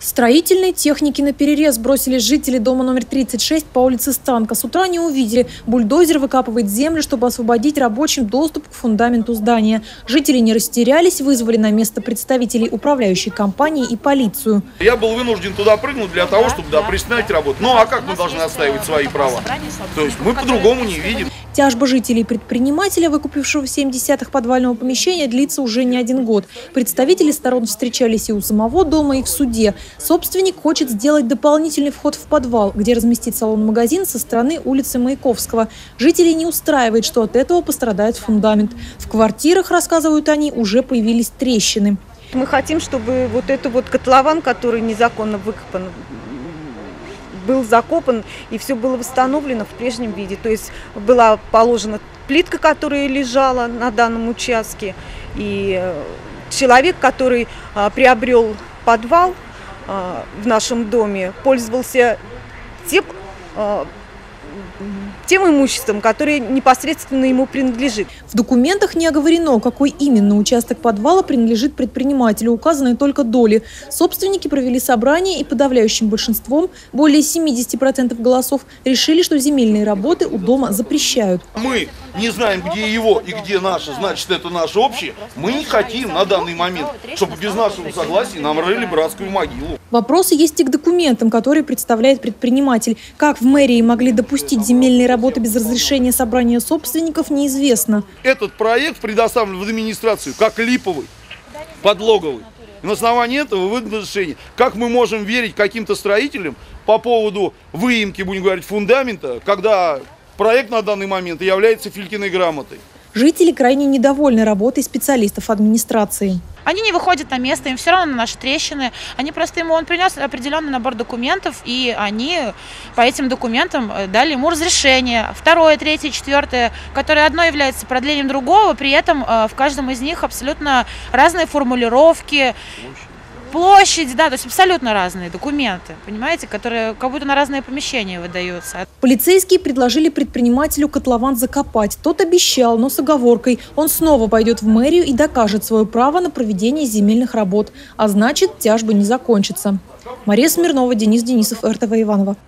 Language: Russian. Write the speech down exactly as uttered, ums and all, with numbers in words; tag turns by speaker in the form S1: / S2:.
S1: Строительной техники наперерез бросили жители дома номер тридцать шесть по улице Станка. С утра они увидели, бульдозер выкапывает землю, чтобы освободить рабочим доступ к фундаменту здания. Жители не растерялись, вызвали на место представителей управляющей компании и полицию.
S2: Я был вынужден туда прыгнуть для того, чтобы да, приостановить работу. Ну а как мы должны отстаивать свои права? То есть мы по-другому не видим.
S1: Тяжба жителей предпринимателя, выкупившего семь десятых подвального помещения, длится уже не один год. Представители сторон встречались и у самого дома, и в суде. Собственник хочет сделать дополнительный вход в подвал, где разместить салон-магазин со стороны улицы Маяковского. Жителей не устраивает, что от этого пострадает фундамент. В квартирах, рассказывают они, уже появились трещины.
S3: Мы хотим, чтобы вот этот вот котлован, который незаконно выкопан, был закопан и все было восстановлено в прежнем виде. То есть была положена плитка, которая лежала на данном участке. И человек, который а, приобрел подвал а, в нашем доме, пользовался тем, а, тем имуществом, которое непосредственно ему принадлежит.
S1: В документах не оговорено, какой именно участок подвала принадлежит предпринимателю, указаны только доли. Собственники провели собрание и подавляющим большинством, более семидесяти процентов голосов, решили, что земельные работы у дома запрещают.
S2: Мы не знаем, где его и где наше, значит, это наше общее. Мы не хотим на данный момент, чтобы без нашего согласия нам рыли братскую могилу.
S1: Вопросы есть и к документам, которые представляет предприниматель. Как в мэрии могли допустить земельные работы без разрешения собрания собственников, неизвестно.
S2: Этот проект предоставлен в администрацию как липовый, подлоговый. И на основании этого выдано решение. Как мы можем верить каким-то строителям по поводу выемки, будем говорить, фундамента, когда проект на данный момент является Филькиной грамотой?
S1: Жители крайне недовольны работой специалистов администрации.
S4: Они не выходят на место, им все равно на наши трещины. Они просто ему, он принес определенный набор документов, и они по этим документам дали ему разрешение. Второе, третье, четвертое, которое одно является продлением другого, при этом в каждом из них абсолютно разные формулировки. Площадь, да, то есть абсолютно разные документы, понимаете, которые как будто на разные помещения выдаются.
S1: Полицейские предложили предпринимателю котлован закопать. Тот обещал, но с оговоркой. Он снова пойдет в мэрию и докажет свое право на проведение земельных работ. А значит, тяжба не закончится. Мария Смирнова, Денис Денисов, эр тэ вэ Иваново.